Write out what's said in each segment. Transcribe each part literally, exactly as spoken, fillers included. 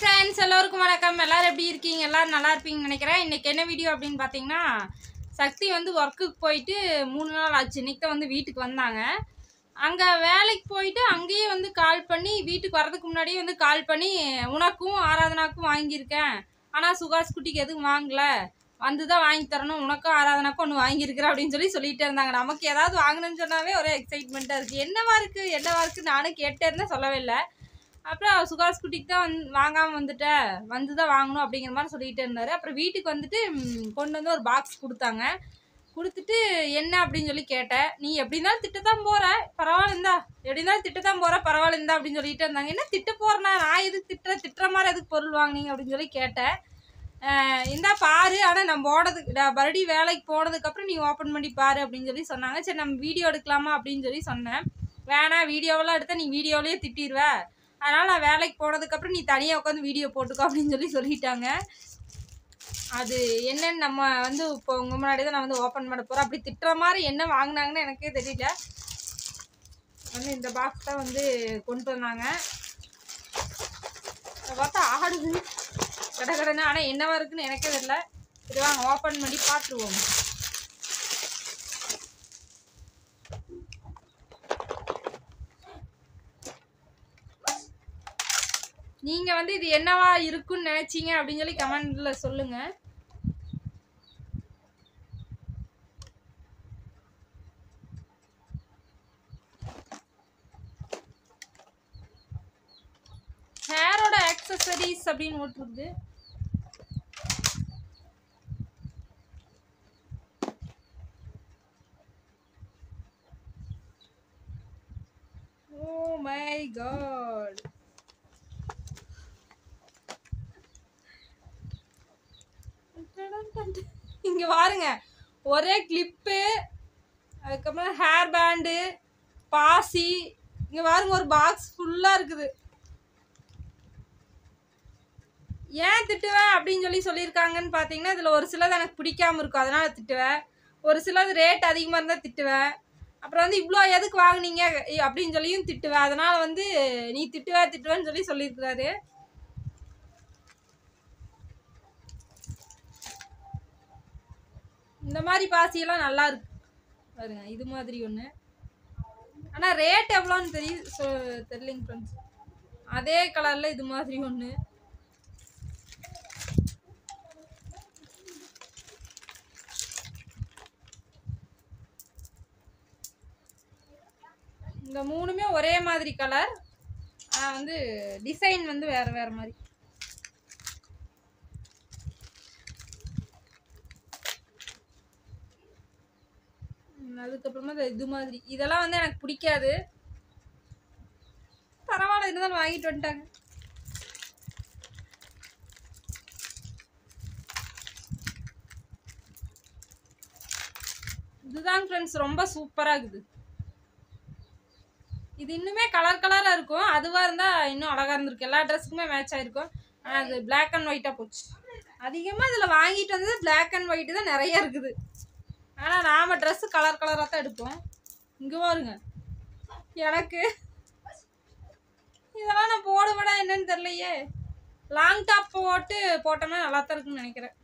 Friends எல்லோருக்கும் வணக்கம். எல்லாரும் எப்படி இருக்கீங்க? எல்லாரும் நல்லா இருப்பீங்கன்னு நினைக்கிறேன். இன்னைக்கு என்ன வீடியோ அப்படின்னு பார்த்தீங்கன்னா, சக்தி வந்து ஒர்க்குக்கு போயிட்டு மூணு நாள் ஆச்சு. இன்னைக்கு தான் வந்து வீட்டுக்கு வந்தாங்க. அங்கே வேலைக்கு போயிட்டு அங்கேயே வந்து கால் பண்ணி வீட்டுக்கு வர்றதுக்கு முன்னாடியே வந்து கால் பண்ணி உனக்கும் ஆராதனாக்கும் வாங்கியிருக்கேன், ஆனால் சுகாஸ் குட்டிக்கு எதுவும் வாங்கலை, வந்து தான் வாங்கி தரணும், உனக்கும் ஆராதனாக்கும் ஒன்று வாங்கியிருக்கிறேன் அப்படின்னு சொல்லி சொல்லிகிட்டே இருந்தாங்க. நமக்கு ஏதாவது வாங்கணும்னு சொன்னாவே ஒரே எக்ஸைட்மெண்ட்டாக இருக்குது. என்னவா இருக்குது என்னவா இருக்குது நானும் கேட்டே இருந்தேன், சொல்லவே இல்லை. அப்புறம் சுகாஸ் குட்டிக்கு தான் வந்து வாங்காமல் வந்துட்டேன், வந்து தான் வாங்கணும் அப்படிங்கிற மாதிரி சொல்லிகிட்டே இருந்தார். அப்புறம் வீட்டுக்கு வந்துட்டு கொண்டு வந்து ஒரு பாக்ஸ் கொடுத்தாங்க. கொடுத்துட்டு என்ன அப்படின்னு சொல்லி கேட்டேன். நீ எப்படி இருந்தாலும் திட்டத்தான் போகிற, பரவாயில்ல இந்தா, எப்படி இருந்தாலும் திட்டத்தான் போகிற, பரவாயில்ல இந்தா அப்படின்னு சொல்லிட்டு இருந்தாங்க. என்ன திட்ட போகிறேன்னா, நான் எதுக்கு திட்டுற, திட்டுற மாதிரி எதுக்கு பொருள் வாங்கினீங்க அப்படின்னு சொல்லி கேட்டேன். இந்தா பாரு, ஆனால் நம்ம போனதுக்கு மறுபடியும் வேலைக்கு போனதுக்கப்புறம் நீ ஓப்பன் பண்ணி பாரு அப்படின்னு சொல்லி சொன்னாங்க. சரி நம்ம வீடியோ எடுக்கலாமா அப்படின்னு சொல்லி சொன்னேன். வேணாம், வீடியோவெல்லாம் எடுத்தால் நீ வீடியோவிலேயே திட்டிடுவ, அதனால் நான் வேலைக்கு போனதுக்கப்புறம் நீ தனியாக உட்காந்து வீடியோ போட்டுக்கோ அப்படின்னு சொல்லி சொல்லிட்டாங்க. அது என்னன்னு நம்ம வந்து இப்போ உங்கள் முன்னாடி தான் நான் வந்து ஓப்பன் பண்ண போகிறேன். அப்படி திட்டுற மாதிரி என்ன வாங்கினாங்கன்னு எனக்கே தெரியல. வந்து இந்த பாக்ஸ் தான் வந்து கொண்டு வந்தாங்க. பார்த்தா ஆடுது கடை கடைன்னு, ஆனால் என்னவா இருக்குன்னு எனக்கே தெரியல. சரி வாங்க ஓப்பன் பண்ணி பார்த்துருவோம். நீங்கள் வந்து இது என்னவா இருக்குன்னு நினச்சிங்க அப்படின்னு சொல்லி கமெண்டில் சொல்லுங்கள். ஹேரோட ஆக்சசரிஸ் அப்படின்னு போட்டுருக்குது. ஓ மை காட், இங்க பாருங்க, ஒரே கிளிப்பு, அதுக்கப்புறம் ஹேர் பேண்டு, பாசி, இங்க பாருங்க ஒரு பாக்ஸ் ஃபுல்லா இருக்குது. ஏன் திட்டுவேன் அப்படின்னு சொல்லி சொல்லியிருக்காங்கன்னு பார்த்தீங்கன்னா, இதில் ஒரு சிலது எனக்கு பிடிக்காம இருக்கும், அதனால திட்டுவேன். ஒரு சிலது ரேட் அதிகமாக இருந்தால் திட்டுவேன். அப்புறம் வந்து இவ்வளோ எதுக்கு வாங்கினீங்க அப்படின்னு சொல்லியும் திட்டுவேன். அதனால வந்து நீ திட்டுவே திட்டுவேன்னு சொல்லி சொல்லியிருக்கிறாரு. இந்த மாதிரி பாசியெல்லாம் நல்லா இருக்கு பாருங்க, இது மாதிரி ஒன்று. ஆனால் ரேட் எவ்வளோன்னு தெரியும் சொ தெரியலைங்க ஃப்ரெண்ட்ஸ். அதே கலரில் இது மாதிரி ஒன்று. இந்த மூணுமே ஒரே மாதிரி கலர், ஆனால் வந்து டிசைன் வந்து வேறு வேறு மாதிரி. அதுக்கப்புறமா இது மாதிரி இதெல்லாம் வந்து எனக்கு பிடிக்காது. பரவாயில்ல, இருந்தாலும் வாங்கிட்டு வந்துட்டாங்க. இதுதான் ஃப்ரெண்ட்ஸ் ரொம்ப சூப்பராக இருக்குது. இது இன்னுமே கலர் கலராக இருக்கும், அதுவாக இருந்தால் இன்னும் அழகாக இருந்திருக்கு, எல்லா ட்ரெஸ்ஸுக்குமே மேட்ச் ஆகிருக்கும். ஆனால் அது பிளாக் அண்ட் ஒயிட்டாக போச்சு. அதிகமாக இதில் வாங்கிட்டு வந்தது பிளாக் அண்ட் ஒயிட்டு தான் நிறைய இருக்குது. ஆனால் நாம் ட்ரெஸ்ஸு கலர் கலராக தான் எடுப்போம். இங்கே பாருங்க, எனக்கு இதெல்லாம் நான் போடுவேனா என்னன்னு தெரியலையே. லாங் டாப் போட்டு போட்டோம்னா நல்லா தான் இருக்குன்னு நினைக்கிறேன்.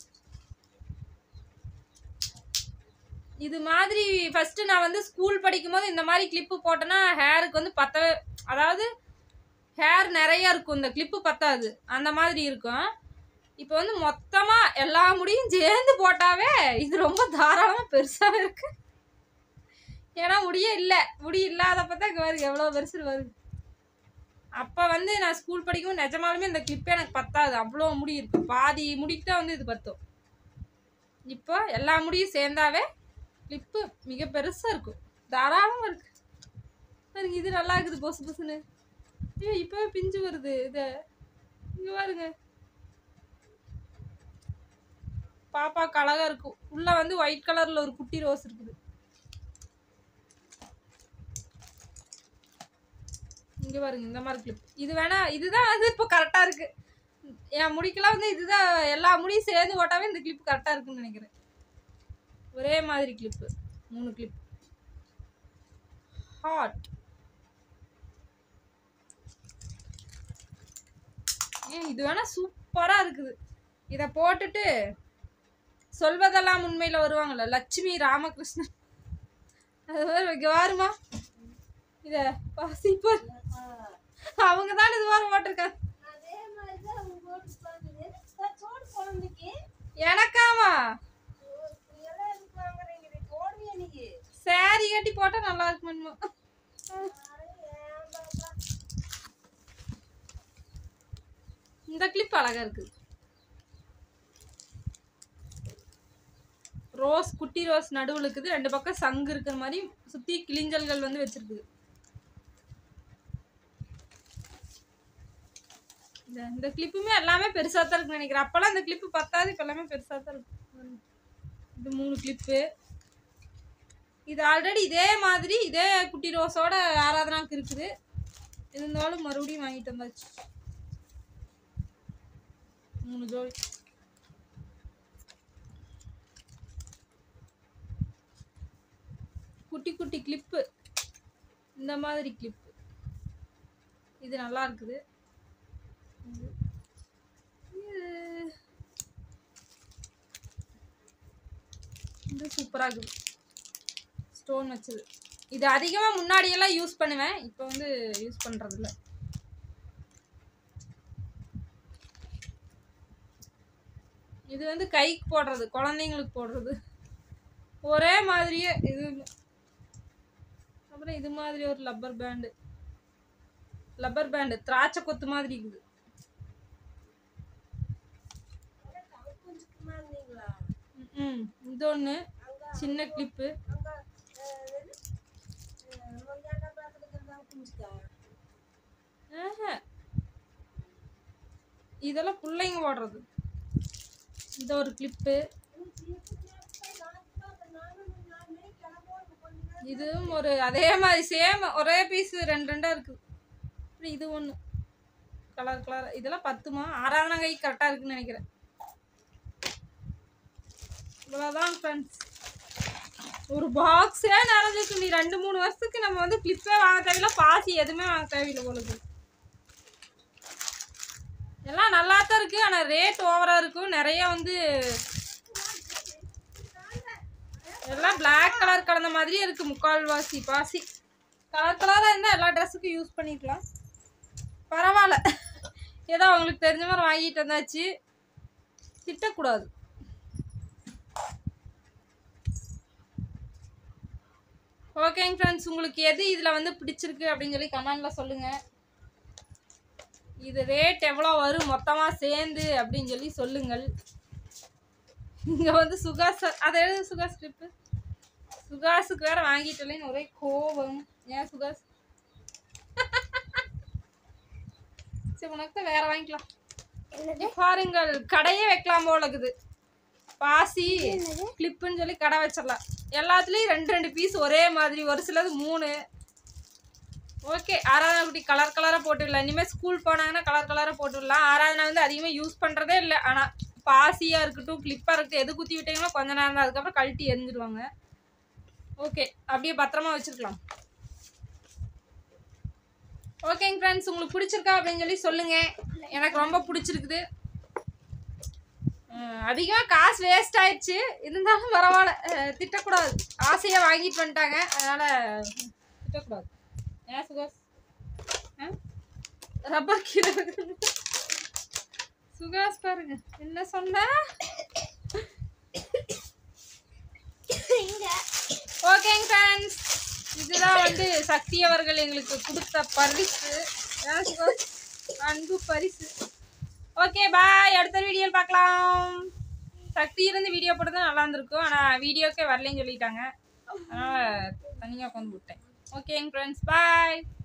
இது மாதிரி ஃபஸ்ட்டு நான் வந்து ஸ்கூல் படிக்கும்போது இந்த மாதிரி கிளிப்பு போட்டேன்னா ஹேருக்கு வந்து பத்த, அதாவது ஹேர் நிறைய இருக்கும், இந்த கிளிப்பு பத்தாது, அந்த மாதிரி இருக்கும். இப்போ வந்து மொத்தமாக எல்லா முடியும் சேர்ந்து போட்டாவே இது ரொம்ப தாராளமாக பெருசாகவே இருக்கு. ஏன்னா முடியே இல்லை, முடி இல்லாதப்போ தான் இங்கே வருது எவ்வளோ பெருசு வருது. அப்போ வந்து நான் ஸ்கூல் படிக்கும்போது நிஜமாலுமே இந்த கிளிப்பே எனக்கு பத்தாது, அவ்வளோ முடி இருக்கும், பாதி முடிக்கு தான் வந்து இது பத்தும். இப்போ எல்லா முடியும் சேர்ந்தாவே கிளிப்பு மிக பெருசாக இருக்கும், தாராளமாக இருக்கு. பாருங்க இது நல்லா இருக்குது பொசு பொசுன்னு. ஏ இப்போவே பிஞ்சு வருது. இதை இங்கே பாருங்க, பாப்பாவுக்கு அழகாக இருக்கும். உள்ளே வந்து ஒயிட் கலரில் ஒரு குட்டி ரோஸ் இருக்குது. இங்கே பாருங்க இந்த மாதிரி கிளிப், இது வேணா, இதுதான் வந்து இப்போ கரெக்டாக இருக்குது என் முடிக்கெல்லாம். வந்து இதுதான் எல்லா முடியும் சேர்ந்து போட்டாவே இந்த கிளிப்பு கரெக்டாக இருக்குன்னு நினைக்கிறேன். ஒரே மாதிரி கிளிப்பு, மூணு கிளிப். ஹாட் ஏன் இது வேணா சூப்பரா இருக்குது. இத போட்டுட்டு சொல்வதெல்லாம் உண்மையில வருவாங்கல்ல லட்சுமி ராமகிருஷ்ணன், அது மாதிரி வாருமா இத பாசிப்பர் அவங்க தான் இது மாதிரி போட்டிருக்காங்க. எனக்காமா சாரி கட்டி போட்டா நல்லா இருக்குமா? இந்த கிளிப் அழகா இருக்கு. ரோஸ் குட்டி ரோஸ் நடுவுல இருக்குது, ரெண்டு பக்கம் சங்கு இருக்கிற மாதிரி சுத்தி கிளிஞ்சல்கள் வந்து வச்சிருக்குது. இந்த கிளிப்புமே எல்லாமே பெருசா தான் இருக்குன்னு நினைக்கிறேன். அப்பெல்லாம் இந்த கிளிப்பு பத்தாது, இப்ப எல்லாமே பெருசா தான் இருக்கு. இது மூணு கிளிப்பு. இது ஆல்ரெடி இதே மாதிரி இதே குட்டி ரோஸோட ஆராதனாக்கு இருக்குது. இருந்தாலும் மறுபடியும் வாங்கிட்டு வந்தாச்சு மூணு ஜோடி. குட்டி குட்டி கிளிப்பு, இந்த மாதிரி கிளிப்பு இது நல்லா இருக்குது. இது சூப்பரா இருக்குது, ஸ்டோன் வச்சது. இது அதிகமா முன்னாடி எல்லாம் யூஸ் பண்ணுவேன், இப்போ வந்து யூஸ் பண்றது இல்ல. இது வந்து கைக்கு போடுறது, குழந்தைங்களுக்கு போடுறது ஒரே மாதிரியே. இது அப்புறம் இது மாதிரி ஒரு லப்பர் பேண்டு, லப்பர் பேண்டு திராட்சை கொத்து மாதிரி இருக்குது. ம் இது ஒன்று சின்ன கிளிப்பு. இதெல்லாம் பிள்ளைங்க போடுறது. இது ஒரு கிளிப்பு. இதுவும் ஒரு அதே மாதிரி சேம் ஒரே பீஸ் ரெண்டு ரெண்டா இருக்கு. இது ஒன்று கலர் கலர். இதெல்லாம் பத்துமா? ஆறாவதுனா கை கரெக்டாக இருக்குன்னு நினைக்கிறேன். இவ்வளோதான் ஃப்ரெண்ட்ஸ், ஒரு பாக்ஸே நிறைஞ்சிருக்கு. நீ ரெண்டு மூணு வருஷத்துக்கு நம்ம வந்து கிளிப்பே வாங்க தேவையில்ல, பாசி எதுவுமே வாங்க தேவையில்லை போலுது. எல்லாம் நல்லா தான் இருக்கு, ஆனால் ரேட் ஓவரா இருக்கும். நிறைய வந்து எல்லாம் பிளாக் கலர் கலந்த மாதிரியே இருக்கு. முக்கால்வாசி பாசி கலர் கலராக இருந்தால் எல்லா ட்ரெஸ்ஸுக்கும் யூஸ் பண்ணிக்கலாம். பரவாயில்ல, ஏதோ அவங்களுக்கு தெரிஞ்ச மாதிரி வாங்கிட்டு வந்தாச்சு, திட்டக்கூடாது. ஓகேங்க ஃப்ரெண்ட்ஸ், உங்களுக்கு எது இதில் வந்து பிடிச்சிருக்கு அப்படின்னு சொல்லி கமெண்டில் சொல்லுங்கள். இது ரேட் எவ்வளோ வரும் மொத்தமாக சேர்ந்து அப்படின்னு சொல்லி சொல்லுங்கள். இங்கே வந்து சுகாஸ், அதை எழுது சுகாஸ் ட்ரிப்பு. சுகாஸுக்கு வேற வாங்கிட்டு இல்லைன்னு ஒரே கோபம். ஏன் சுகாஸ்? சரி உனக்கு தான் வேற வாங்கிக்கலாம். பாருங்கள், கடையே வைக்கலாம் போல இருக்குது. பாசி கிளிப்புன்னு சொல்லி கடை வச்சிடலாம். எல்லாத்துலேயும் ரெண்டு ரெண்டு பீஸ் ஒரே மாதிரி, ஒரு சிலது மூணு. ஓகே, ஆராதனா குட்டி கலர் கலராக போட்டுடலாம். இனிமேல் ஸ்கூல் போனாங்கன்னா கலர் கலராக போட்டுடலாம். ஆராதனா வந்து அதிகமாக யூஸ் பண்ணுறதே இல்லை. ஆனால் பாசியாக இருக்கட்டும் கிளிப்பாக இருக்கட்டும் எது குத்தி விட்டீங்கன்னா கொஞ்ச நேரம் தான், அதுக்கப்புறம் கழட்டி எரிஞ்சிடுவாங்க. ஓகே, அப்படியே பத்திரமா வச்சுருக்கலாம். ஓகேங்க ஃப்ரெண்ட்ஸ், உங்களுக்கு பிடிச்சிருக்கா அப்படின்னு சொல்லி சொல்லுங்கள். எனக்கு ரொம்ப பிடிச்சிருக்குது. அதிகமாக காசு வேஸ்ட் ஆயிடுச்சு, இருந்தாலும் பரவாயில்ல, திட்டக்கூடாது. ஆசையாக வாங்கிட்டு வந்துட்டாங்க, அதனால் திட்டக்கூடாது. ஏன் சுகாஸ்? ரப்பர் கீழே சுகாஸ் பாருங்க என்ன சொன்ன. ஓகேங்க ஃப்ரெண்ட்ஸ், இதுதான் வந்து சக்தி அவர்கள் எங்களுக்கு கொடுத்த பரிசு, அன்பு பரிசு. ஓகே பாய், அடுத்த வீடியோவில் பார்க்கலாம். சக்தி இருந்து வீடியோ போட்டது நல்லா இருந்திருக்கும், ஆனால் வீடியோக்கே வரலன்னு சொல்லிட்டாங்க, அதனால் தனியாக உட்காந்து விட்டேன். ஓகேங்க ஃப்ரெண்ட்ஸ், பாய்.